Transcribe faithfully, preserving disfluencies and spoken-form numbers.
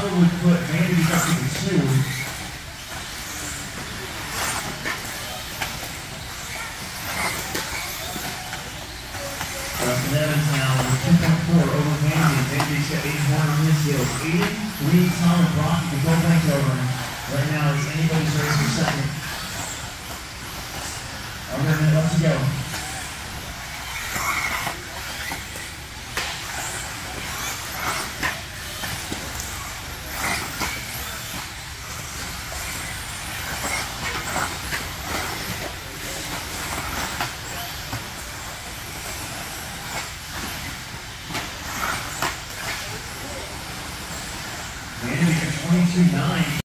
probably put Vandy up to the two. Justin Evans now with two point four over Vandy. Vandy's got eighty-one on his heels. Aiden, Lee, Tom, and Brock can go back over him. Right now, it's anybody's race for second. Over a minute left to go.